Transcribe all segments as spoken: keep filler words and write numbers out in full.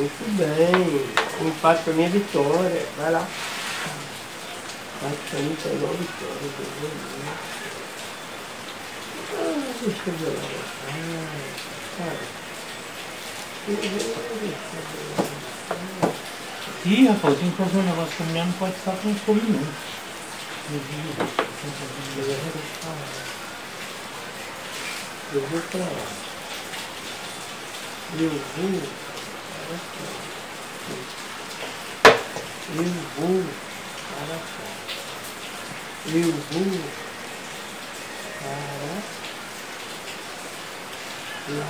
Muito bem. O empate para mim é vitória. Vai lá. Empate para mim tá igual vitória. Ah, deixa eu ver lá. Ah, cara. Ih, rapaz, eu tenho que fazer um negócio que a mulher não pode ficar com fome, não. Eu vou pra lá. Eu vou. Eu vou para cá. Eu vou para lá.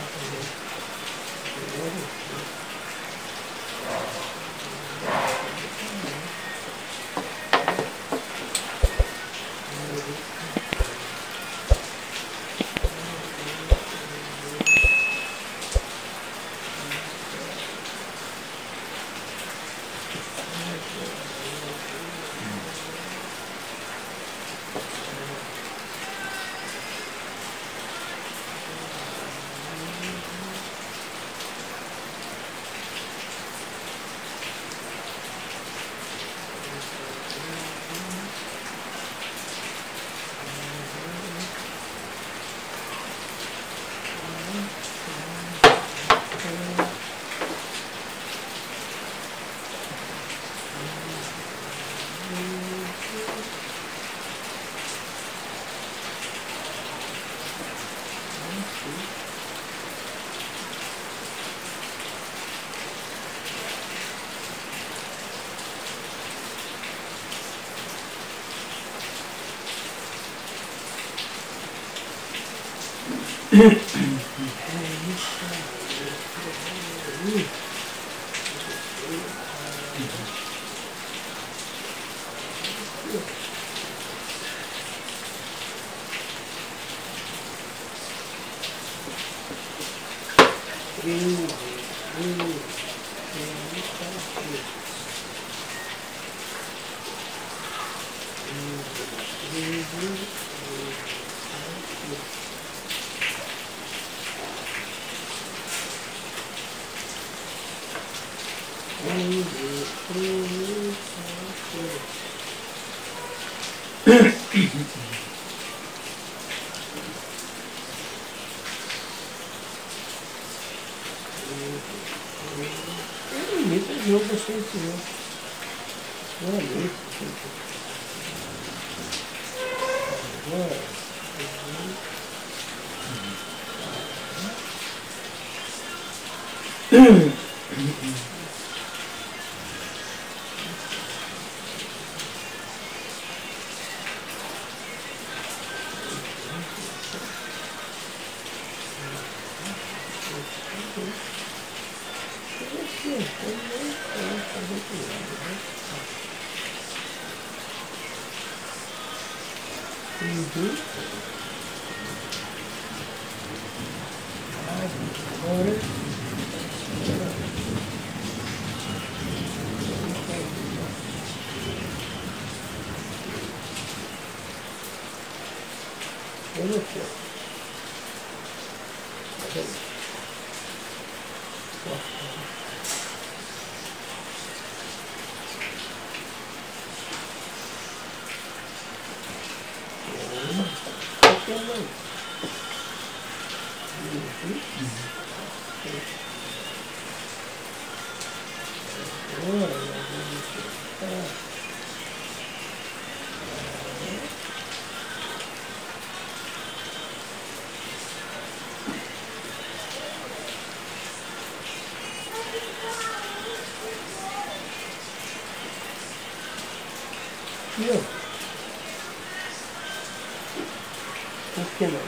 Por que não?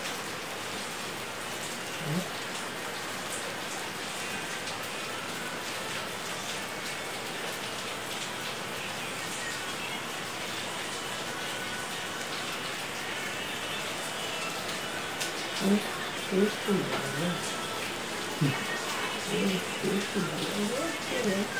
Isso não, né? Isso não, né?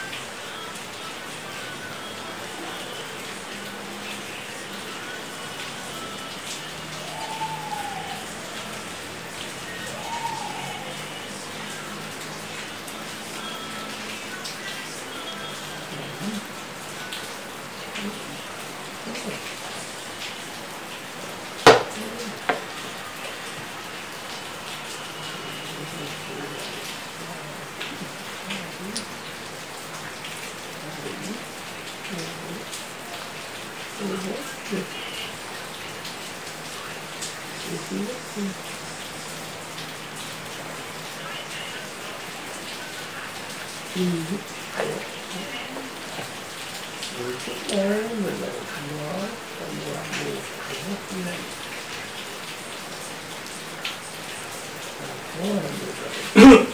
Uhum. Muito bem, meu Deus. Nossa, meu amor. Agora, meu Deus.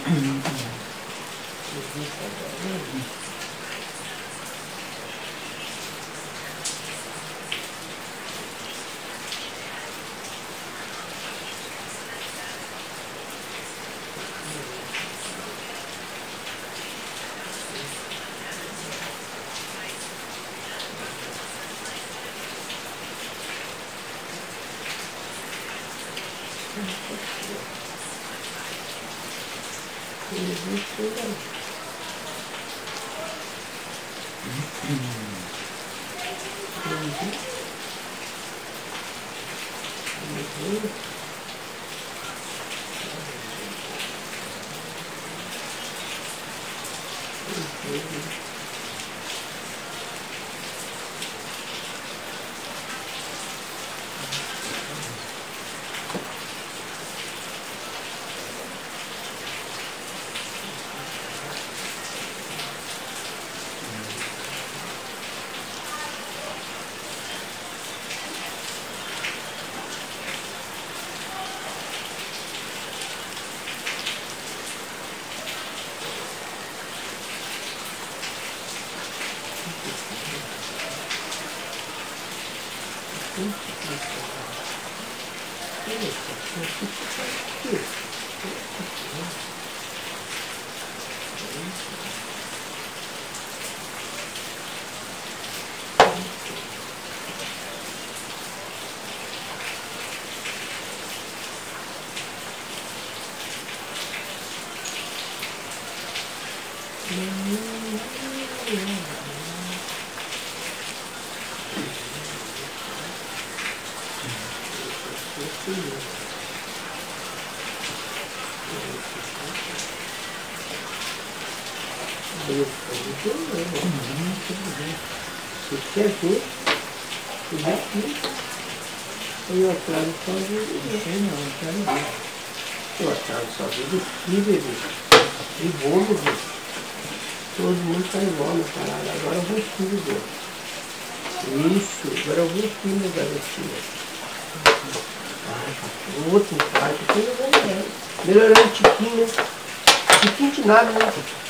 Você quer ver? Você vê aqui. Eu atraso só de... Não, não quero ver. Eu atraso só de aqui, bebê. E vou, bebê. Todo mundo tá igual na parada. Agora eu vou aqui, bebê. Isso. Agora eu vou aqui, meu garotinho. O outro quarto aqui eu vou ver. Melhorando o tiquinho, né? Tiquinho de nada, né?